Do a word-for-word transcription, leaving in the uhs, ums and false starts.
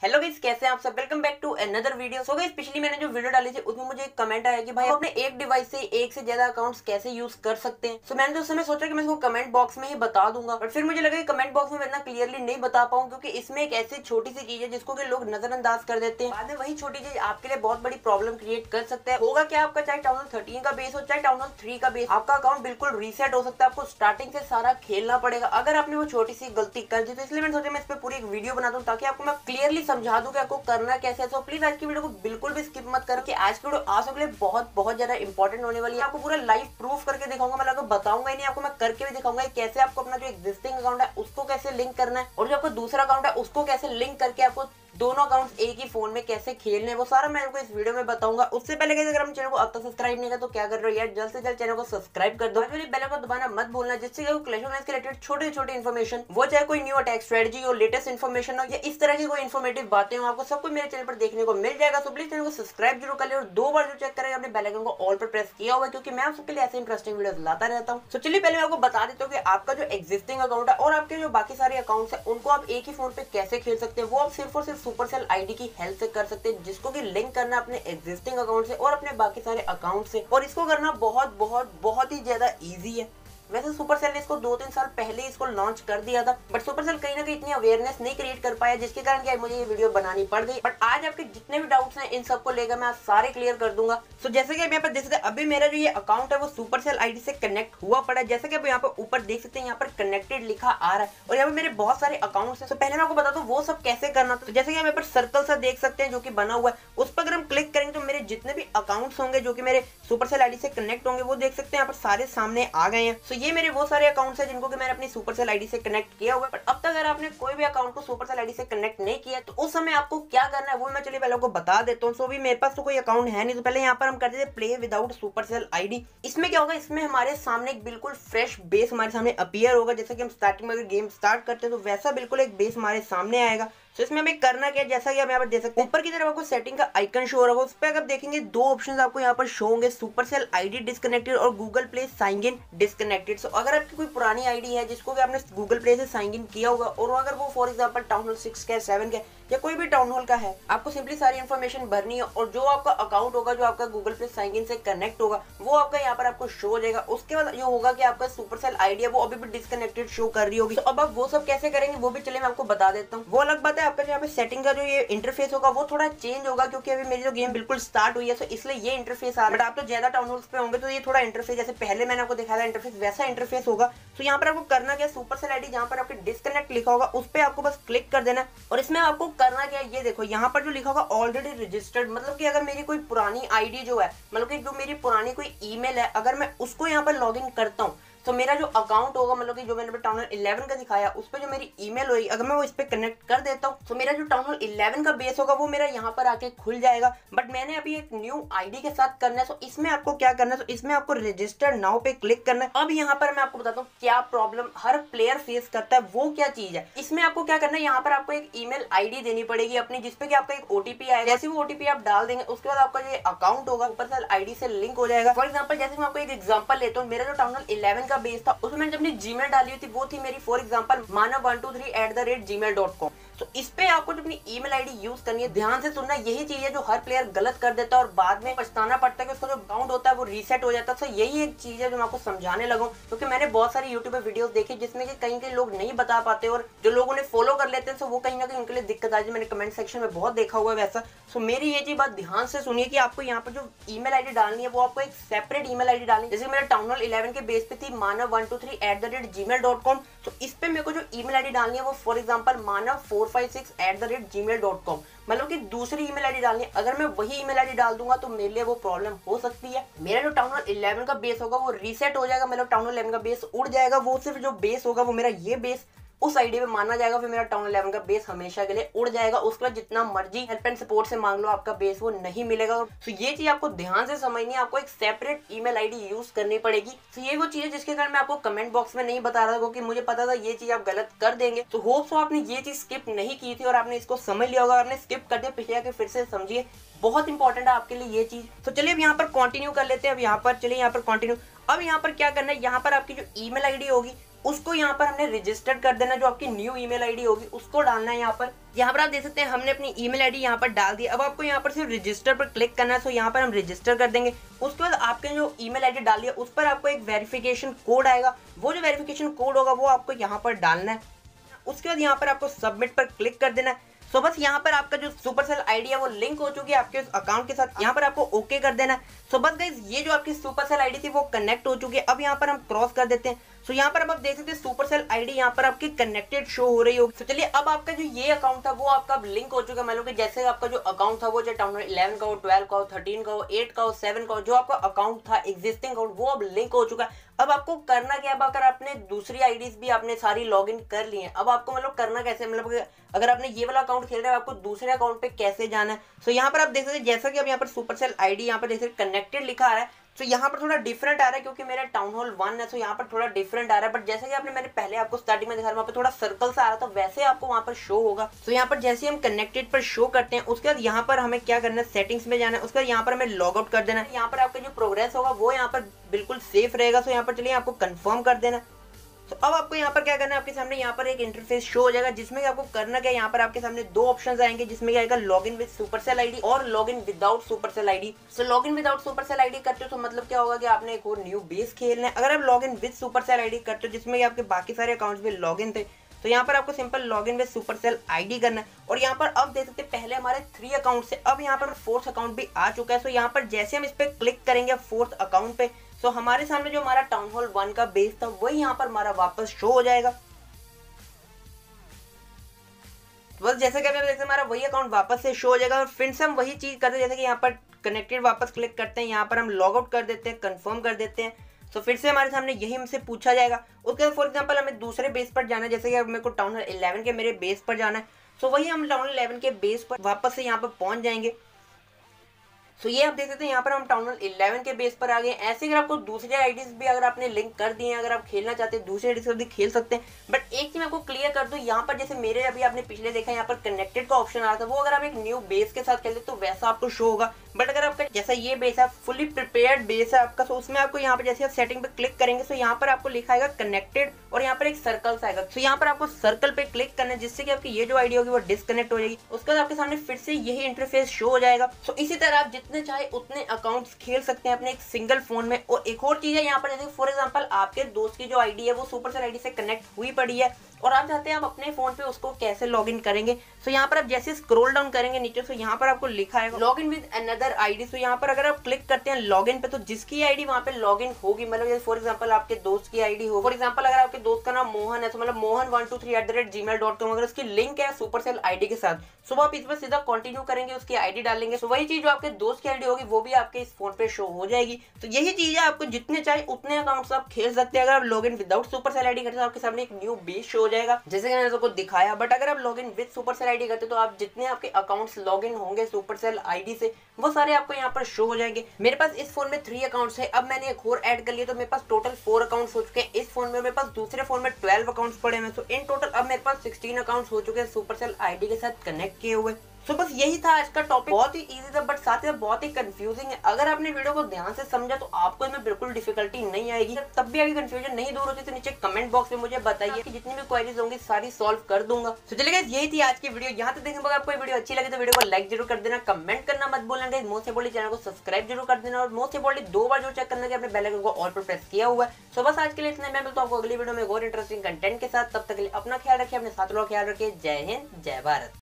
Hello guys, कैसे हैं आप सब। Welcome back to another video. So guys, पिछली मैंने जो वीडियो डाली थी उसमें मुझे एक कमेंट आया कि भाई अपने एक डिवाइस से एक से ज्यादा अकाउंट्स कैसे यूज कर सकते हैं। सो so, मैंने तो उस समय सोचा कि मैं इसको कमेंट बॉक्स में ही बता दूंगा, बट फिर मुझे लगा कि कमेंट बॉक्स में मैं इतना क्लियरली नहीं बता पाऊँ, क्योंकि इसमें एक ऐसी छोटी सी चीज है जिसको कि लोग नजरअंदाज कर देते हैं। बाद में वही छोटी चीज आपके लिए बहुत बड़ी प्रॉब्लम क्रिएट कर सकता है। होगा क्या, आपका चाहे टाउन हॉल थर्टीन का बेस हो चाहे टाउन हॉल थ्री का बेस, आपका अकाउंट बिल्कुल रीसेट हो सकता है। आपको स्टार्टिंग से सारा खेलना पड़ेगा अगर आपने वो छोटी सी गलती कर दी। तो इसलिए मैंने सोचा मैं इस पर पूरी एक वीडियो बना दूं, ताकि आपको मैं क्लियरली समझा दूं कि आपको करना कैसे है। तो प्लीज आज की वीडियो को बिल्कुल भी स्किप मत करो, कि आज की वीडियो आप सबके लिए बहुत बहुत ज्यादा इंपॉर्टेंट होने वाली है। आपको पूरा लाइव प्रूफ करके दिखाऊंगा, मैं आपको बताऊंगा ही नहीं, आपको मैं करके भी दिखाऊंगा कैसे आपको अपना जो एग्जिस्टिंग अकाउंट है उसको कैसे लिंक करना है, और जो आपका दूसरा अकाउंट है उसको कैसे लिंक करके आपको दोनों अकाउंट्स एक ही फोन में कैसे खेलने हैं, वो सारा मैं आपको इस वीडियो में बताऊंगा। उससे पहले अगर हम चैनल को अब तक सब्सक्राइब नहीं किया तो क्या कर रहे हो यार, जल्द से जल्द चैनल को सब्सक्राइब कर दो। बेल को दबाना मत भूलना, जिससे क्लैश ऑफ क्लैंस के रिलेटेड छोटे छोटे इन्फॉर्मेशन, वो चाहे कोई न्यू अटैक स्ट्रेटजी हो, लेटेस्ट इन्फॉर्मेशन हो, या इस तरह की कोई इन्फॉर्मेटिव बातें हो, आपको सब कुछ मेरे चैनल पर देखने को मिल जाएगा। तो प्लीज चैनल को सब्सक्राइब जरूर कर ले, और दो बार जो चेक करें अपने बेल आइकन को ऑल पर प्रेस किया हुआ है, क्योंकि मैं आप सबके लिए ऐसे इंटरेस्टिंग वीडियोस लाता रहता हूँ। तो चलिए पहले मैं आपको बता देता हूँ कि आपका जो एग्जिस्टिंग अकाउंट है और आपके जो बाकी सारे अकाउंट्स है उनको आप एक ही फोन पे कैसे खेल सकते हैं। वो आप सिर्फ और सिर्फ सुपरसेल आईडी की हेल्प से कर सकते हैं, जिसको कि लिंक करना अपने एग्जिस्टिंग अकाउंट से और अपने बाकी सारे अकाउंट से, और इसको करना बहुत बहुत बहुत ही ज्यादा इजी है। वैसे सुपरसेल ने इसको दो तीन साल पहले इसको लॉन्च कर दिया था, बट सुपरसेल कहीं ना कहीं इतनी अवेयरनेस नहीं क्रिएट कर पाया, जिसके कारण क्या मुझे ये वीडियो बनानी पड़ गई। बट आज आपके जितने भी डाउट्स हैं इन सबको लेकर मैं आज सारे क्लियर कर दूंगा। सो so, जैसे कि आप यहाँ पर देख सकते हैं, अभी मेरा जो ये अकाउंट है वो सुपरसेल आईडी से कनेक्ट हुआ पड़ा है। जैसे कि आप यहाँ पर ऊपर देख सकते हैं, यहाँ पर कनेक्टेड लिखा आ रहा है, और यहाँ पर मेरे बहुत सारे अकाउंट्स हैं। तो पहले मैं आपको बता दूं वो सब कैसे करना। तो जैसे कि आप यहाँ पर सर्कल सा देख सकते हैं जो कि बना हुआ है, उस पर अगर हम क्लिक करेंगे तो मेरे जितने भी अकाउंट्स होंगे जो कि मेरे सुपरसेल आईडी से कनेक्ट होंगे, वो देख सकते हैं यहाँ पर सारे सामने आ गए हैं। सो ये मेरे वो सारे अकाउंट्स है जिनको कि मैंने अपनी सुपरसेल आईडी से कनेक्ट किया हुआ है। बट अब तक अगर आपने कोई भी अकाउंट को सुपरसेल आईडी से कनेक्ट नहीं किया तो उस समय आपको क्या करना है वो मैं चलिए पहले आपको बता देता हूँ। सो भी मेरे पास तो कोई अकाउंट है नहीं, तो पहले यहाँ पर हम करते थे प्ले विदाउट सुपरसेल आईडी। इसमें क्या होगा, इसमें हमारे सामने एक बिल्कुल फ्रेश बेस हमारे सामने अपीयर होगा। जैसे कि हम स्टार्टिंग में अगर गेम स्टार्ट करते हैं तो वैसा बिल्कुल एक बेस हमारे सामने आएगा। तो इसमें हमें करना क्या है, जैसा कि आप यहाँ पर देख सकते हैं ऊपर की तरफ आपको सेटिंग का आइकन शो होगा। उस पर अगर देखेंगे दो ऑप्शंस आपको यहाँ पर शो होंगे, सुपरसेल आईडी डिस्कनेक्टेड और Google Play sign in disconnected. So अगर आपकी कोई पुरानी आईडी है जिसको कि आपने गूगल प्ले से साइन इन किया होगा, और अगर वो for example town hall six का सेवन का या कोई भी टाउन हॉल का है, आपको सिंपली सारी इन्फॉर्मेशन भरनी है, और जो आपका अकाउंट होगा जो आपका गूगल प्ले साइन इन से कनेक्ट होगा वो आपका यहाँ पर आपको शो हो जाएगा। उसके बाद जो होगा कि आपका सुपरसेल आईडी है वो अभी भी डिस्कनेक्टेड शो कर रही होगी। तो अब आप वो सब कैसे करेंगे वो भी चलिए मैं आपको बता देता हूँ। वो अलग बात है, आपका यहाँ पे सेटिंग का जो ये इंटरफेस होगा वो थोड़ा चेंज होगा, क्योंकि अभी मेरी जो गेम बिल्कुल स्टार्ट हुई है, तो इसलिए ये इंटरफेस आ रहा है। बट आप तो ज्यादा टाउन हॉल्स पे होंगे तो ये थोड़ा इंटरफेस जैसे पहले मैंने आपको दिखाया था इंटरफेस, वैसा इंटरफेस होगा। तो यहाँ पर आपको करना क्या, सुपरसेल आईडी जहाँ पर आपके डिस्कनेक्ट लिखा होगा उस पर आपको बस क्लिक कर देना, और इसमें आपको करना क्या है ये देखो, यहाँ पर जो लिखा होगा ऑलरेडी रजिस्टर्ड, मतलब कि अगर मेरी कोई पुरानी आईडी जो है, मतलब कि जो मेरी पुरानी कोई ईमेल है, अगर मैं उसको यहाँ पर लॉग इन करता हूँ तो मेरा जो अकाउंट होगा, मतलब कि जो मैंने टाउन हॉल इलेवन का दिखाया उस पर जो मेरी ईमेल होगी, अगर मैं वो इस पे कनेक्ट कर देता हूँ तो मेरा जो टाउन हॉल इलेवन का बेस होगा वो मेरा यहाँ पर आके खुल जाएगा। बट मैंने अभी एक न्यू आईडी के साथ करना है, तो इसमें आपको क्या करना है, तो इसमें आपको रजिस्टर नाउ पे क्लिक करना है। अब यहाँ पर मैं आपको बताता हूँ क्या प्रॉब्लम हर प्लेयर फेस करता है, वो क्या चीज है। इसमें आपको क्या करना है, यहाँ पर आपको एक ईमेल आईडी देनी पड़ेगी अपनी, जिसपे कि आपका एक ओटीपी आएगा। जैसे वो ओटीपी आप डाल देंगे उसके बाद आपका जो अकाउंट होगा सुपरसेल आईडी से लिंक हो जाएगा। फॉर एग्जाम्पल जैसे मैं आपको एक एग्जाम्पल लेता हूँ, मेरा जो टाउन हॉल इलेवन का बेस था उसमें जब अपनी जीमेल डाली हुई थी वो थी मेरी for example Manav one two three at the rate Gmail dot com. तो इस पे आपको अपनी ईमेल आईडी यूज करनी है। ध्यान से सुनना, यही चीज है जो हर प्लेयर गलत कर देता है और बाद में पछताना पड़ता है कि उसका जो अकाउंट होता है वो रीसेट हो जाता है। तो यही एक चीज है जो मैं आपको समझाने लगा, क्योंकि मैंने बहुत सारी यूट्यूब पे वीडियोस देखी जिसमें कि कहीं कहीं लोग नहीं बता पाते, और जो लोग उन्हें फॉलो कर लेते हैं तो वो कहीं ना कहीं उनके लिए दिक्कत आती है। मैंने कमेंट सेक्शन में बहुत देखा हुआ है वैसा। सो मेरी ये चीज बात ध्यान से सुनिए कि आपको यहाँ पर जो ईमेल आईडी डालनी है वो आपको एक सेपरेट ईमेल आईडी डालनी है। जैसे मेरा टाउन हॉल इलेवन के बेस पे थी Manav one two three at the rate Gmail dot com, तो इस पे मेरे को जो ईमेल आईडी डालनी है वो for example Manav four five six at the rate Gmail dot com, मतलब कि दूसरी ईमेल आईडी डालनी है। अगर मैं वही ईमेल आईडी डाल दूंगा तो मेरे लिए वो प्रॉब्लम हो सकती है। मेरा जो टाउन हॉल इलेवन का बेस होगा वो रीसेट हो जाएगा, मतलब टाउन हॉल इलेवन का बेस उड़ जाएगा। वो सिर्फ जो बेस होगा वो मेरा ये बेस उस आईडी पे माना जाएगा, फिर मेरा टाउन इलेवन का बेस हमेशा के लिए उड़ जाएगा। उसके बाद जितना मर्जी हेल्प एंड सपोर्ट से मांग लो आपका बेस वो नहीं मिलेगा। तो ये चीज आपको ध्यान से समझनी है, आपको एक सेपरेट ईमेल आईडी यूज करनी पड़ेगी। तो ये वो चीज है जिसके कारण मैं आपको कमेंट बॉक्स में नहीं बता रहा था, क्योंकि मुझे पता था ये चीज आप गलत कर देंगे। तो होप सो आपने ये चीज स्किप नहीं की थी और आपने इसको समझ लिया होगा। आपने स्किप कर दिया पिछले आके फिर से समझिए, बहुत इंपॉर्टेंट है आपके लिए ये चीज। तो चलिए अब यहाँ पर कंटिन्यू कर लेते हैं। अब यहाँ पर चलिए यहाँ पर कंटिन्यू। अब यहाँ पर क्या करना है, यहाँ पर आपकी जो ईमेल आईडी होगी उसको यहाँ पर हमने रजिस्टर कर देना, जो आपकी न्यू ईमेल आईडी होगी उसको डालना है यहाँ पर। यहाँ पर आप देख सकते हैं हमने अपनी ईमेल आईडी यहाँ पर डाल दी। अब आपको यहाँ पर सिर्फ रजिस्टर पर क्लिक करना है, तो यहाँ पर हम रजिस्टर कर देंगे। उसके बाद आपके जो ईमेल आईडी डाली है उस पर आपको एक वेरिफिकेशन कोड आएगा, वो जो वेरिफिकेशन कोड होगा वो आपको यहाँ पर डालना है। उसके बाद यहाँ पर आपको सबमिट पर क्लिक कर देना है। सो so, बस यहाँ पर आपका जो सुपरसेल आईडी है वो लिंक हो चुकी है आपके उस अकाउंट के साथ। यहाँ पर आपको ओके कर देना है। सो so, बस गाइस ये जो आपकी सुपरसेल आईडी थी वो कनेक्ट हो चुकी है। अब यहाँ पर हम क्रॉस कर देते हैं। सो so, यहाँ पर आप देख सकते हैं सुपरसेल आईडी यहाँ पर आपकी कनेक्टेड शो हो रही होगी। तो चलिए अब आपका जो ये अकाउंट था वो आपका लिंक हो चुका है। मान लो कि जैसे आपका जो अकाउंट था वो चाहे टाउन इलेवन का हो, ट्वेल्व का हो, थर्टीन का हो, एट का हो, सेवन का हो, जो आपका अकाउंट था एग्जिस्टिंग अकाउंट वो अब लिंक हो चुका है। अब आपको करना क्या है, अगर आपने दूसरी आईडीज भी आपने सारी लॉगिन कर ली हैं, अब आपको मतलब करना कैसे, मतलब अगर आपने ये वाला अकाउंट खेल रहा है आपको दूसरे अकाउंट पे कैसे जाना है। सो so, यहाँ पर आप देख सकते हैं जैसा कि अब यहाँ पर सुपरसेल आईडी यहाँ पर जैसे कनेक्टेड लिखा आ रहा है, तो यहाँ पर थोड़ा डिफरेंट आ रहा है क्योंकि मेरा टाउन हॉल वन है, तो यहाँ पर थोड़ा डिफरेंट आ रहा है। बट जैसे कि आपने मैंने पहले आपको स्टार्टिंग में दिखाया वहाँ पर थोड़ा सर्कल सा आ रहा था, वैसे आपको वहाँ पर शो होगा। तो यहाँ पर जैसे हम कनेक्टेड पर शो करते हैं उसके बाद यहाँ पर हमें क्या करना है, सेटिंग्स में जाना है। उसके बाद यहाँ पर हमें लॉग आउट कर देना है। यहाँ पर आपका जो प्रोग्रेस होगा वो यहाँ पर बिल्कुल सेफ रहेगा। तो यहाँ पर चलिए आपको कंफर्म कर देना। तो अब आपको यहाँ पर क्या करना है, आपके सामने यहाँ पर एक इंटरफेस शो हो जाएगा जिसमें कि आपको करना क्या है, यहाँ पर आपके सामने दो ऑप्शंस आएंगे जिसमें क्या आएगा, लॉगिन विद सुपरसेल आईडी और login without Supercell ID. So login without Supercell ID करते हो तो मतलब क्या होगा कि आपने एक और न्यू बेस खेलना है। अगर आप लॉगिन विद सुपरसेल आईडी करते हो जिसमें आपके बाकी सारे अकाउंट्स भी लॉगिन थे, तो यहाँ पर आपको simple login with Supercell ID करना है। और यहाँ पर अब देख सकते हैं पहले हमारे थ्री अकाउंट से अब यहाँ पर फोर्थ अकाउंट भी आ चुका है। सो यहाँ पर जैसे हम इस पर क्लिक करेंगे फोर्थ अकाउंट पे, तो हमारे सामने जो हमारा टाउन हॉल वन का बेस था वही यहाँ पर हमारा वापस शो हो जाएगा। बस जैसे कि आप देख सकते हैं हमारा वही अकाउंट वापस से शो हो जाएगा। और फिर से हम वही चीज करते हैं, जैसे कि यहाँ पर कनेक्टेड वापस क्लिक करते हैं, यहाँ पर हम लॉग आउट कर देते हैं, कंफर्म कर देते हैं। तो फिर से हमारे सामने यही हमसे पूछा जाएगा। उसके बाद फॉर एग्जांपल हमें दूसरे बेस पर जाना है, जैसे कि मेरे को टाउन हॉल इलेवन के मेरे बेस पर जाना है, तो वही हम टाउन हॉल इलेवन के बेस पर वापस से यहाँ पर पहुंच जाएंगे। तो ये आप देख सकते हैं यहाँ पर हम टाउन हॉल इलेवन के बेस पर आ गए। ऐसे अगर आपको दूसरे आईडीज भी अगर आपने लिंक कर दिए हैं, अगर आप खेलना चाहते हैं दूसरे आईडी से भी खेल सकते हैं। बट एक चीज मैं आपको क्लियर कर दूं, यहाँ पर जैसे मेरे अभी आपने पिछले देखा यहाँ पर कनेक्टेड का ऑप्शन आ रहा था, वो अगर आप एक न्यू बेस के साथ खेलते तो वैसा आपको शो होगा। बट अगर आपका जैसा ये बेस है फुली प्रिपेयर्ड बेस है आपका, तो उसमें आपको यहाँ पर जैसे आप सेटिंग पे क्लिक करेंगे तो यहाँ पर आपको लिखा आएगा कनेक्टेड और यहाँ पर एक सर्कल आएगा। तो यहाँ पर आपको सर्कल पे क्लिक करना है जिससे कि आपकी ये जो आईडी होगी वो डिस्कनेक्ट हो जाएगी। उसके बाद आपके सामने फिर से यही इंटरफेस शो हो जाएगा। तो इसी तरह आप जितने चाहे उतने अकाउंट्स खेल सकते हैं अपने एक सिंगल फोन में। और एक और चीज है यहाँ पर, जैसे फॉर एग्जांपल आपके दोस्त की जो आईडी है वो सुपरसेल आईडी से कनेक्ट हुई पड़ी है और आप चाहते हैं आप अपने फोन पे उसको कैसे लॉगिन करेंगे। सो यहाँ पर आप जैसे स्क्रॉल डाउन करेंगे नीचे, तो यहाँ पर आपको लिखा है लॉगिन विद अनदर आईडी। तो यहाँ पर अगर आप क्लिक करते हैं लॉगिन पे, तो जिसकी आईडी वहाँ पे लॉगिन होगी, मतलब जैसे फॉर एग्जांपल आपके दोस्त की आईडी हो, फॉर एग्जांपल अगर आपके दोस्त का नाम मोहन है तो मतलब Mohan one two three at the rate Gmail dot com, अगर उसकी लिंक है सुपरसेल आईडी के साथ, सो आप इस पर सीधा कंटिन्यू करेंगे, उसकी आईडी डालेंगे, तो वही चीज जो आपके दोस्त की आईडी होगी वो भी आपके इस फोन पे शो हो जाएगी। तो यही चीज है, आपको जितने चाहे उतने अकाउंट्स आप खेल सकते हैं। अगर आप लॉगिन विदाउट सुपरसेल आईडी करते हैं तो आपके सामने एक न्यू बेस शो हो जाएगा जैसे कि मैंने आपको दिखाया। बट अगर आप लॉगिन विद सुपरसेल आईडी करते तो आप जितने आपके अकाउंट्स लॉगिन होंगे सुपरसेल आईडी से वो सारे आपको यहाँ पर शो हो जाएंगे। मेरे पास इस फोन में थ्री अकाउंट्स है, अब मैंने एक और ऐड कर लिया तो मेरे पास टोटल फोर अकाउंट्स हो चुके हैं इस फोन में। मेरे पास दूसरे फोन में ट्वेल्व अकाउंट्स पड़े हैं, तो इन टोटल अब मेरे पास सिक्सटीन अकाउंट्स हो चुके हैं सुपरसेल आईडी के साथ कनेक्ट किए हुए। सो so, बस यही था आज का टॉपिक। बहुत ही इजी था बट साथ ही साथ बहुत ही कंफ्यूजिंग है। अगर आपने वीडियो को ध्यान से समझा तो आपको इसमें बिल्कुल डिफिकल्टी नहीं आएगी। तब भी अगर कंफ्यूजन नहीं दूर होती तो नीचे कमेंट बॉक्स में मुझे बताइए कि जितनी भी क्वेरीज होंगी सारी सॉल्व कर दूंगा। तो चलिए गाइस यही थी आज की वीडियो। यहाँ तक देखने पर आपको वीडियो अच्छी लगे तो वीडियो को लाइक जरूर कर देना, कमेंट करना मत भूलना गाइस। मोस्ट इंपोर्टेंट चैनल को सब्सक्राइब जरूर कर देना और मोस्ट इंपोर्टेंट दो बार जो चेक करना कि आपने बेल आइकन को ऑल पर प्रेस किया हुआ है। सो बस आज के लिए इतना, मैं मिलता हूं आपको अगली वीडियो में और इंटरेस्टिंग कंटेंट के साथ। तब तक के लिए अपना ख्याल रखिए, अपने साथ लोगों का ख्याल रखिए। जय हिंद, जय भारत।